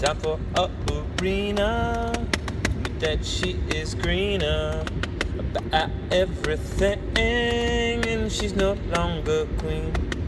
Time for a arena that she is greener about everything, and she's no longer queen.